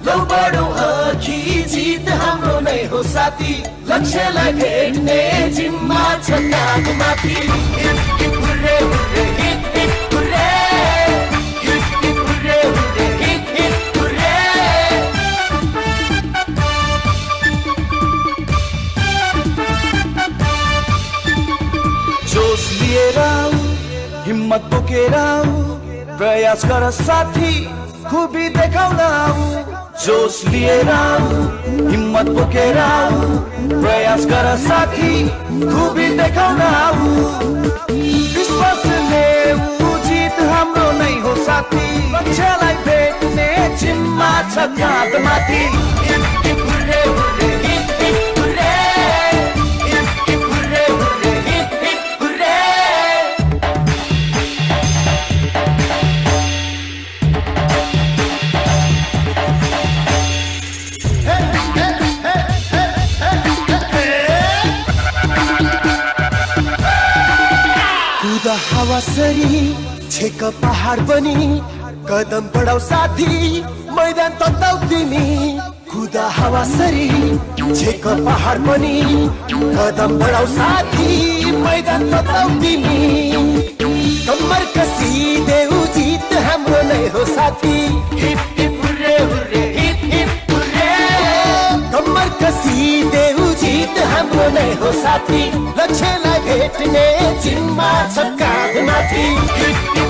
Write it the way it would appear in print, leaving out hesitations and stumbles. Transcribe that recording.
लौ बढौँ अघि जित हाम्रो नै हो साथी लक्ष्यलाई भेट्ने जिम्मा छ काँधमाथि hip hip hooray hooray hip hip hooray hip hip hooray hooray hip hip hooray जोश लिएर हिम्मत बोकेर प्रयास गर साथी खुबी देखाउन जोश लिएर हिम्मत बोकेर प्रयास गर साथी खुबी देखाउन विश्वासले जित हाम्रो नै हो साथी लक्ष्यलाई भेट्ने जिम्मा छ काँधमाथि hip hip hooray hooray hip hip hooray hip hip hooray hooray hip hip hooray कुदा हावा सरी छेक पहाड बनी कदम बढाऊ साथी मैदान तताउ तिमी कुदा हावा सरी छेक पहाड बनी कदम बढाऊ साथी मैदान तताउ तिमी कम्मर कसी देऊ जित हाम्रो नै हो साथी hip hip hooray hooray hip hip hooray कम्मर कसी देऊ जित हाम्रो नै हो साथी लक्ष्यलाई भेट्ने जिम्मा छ काँधमाथि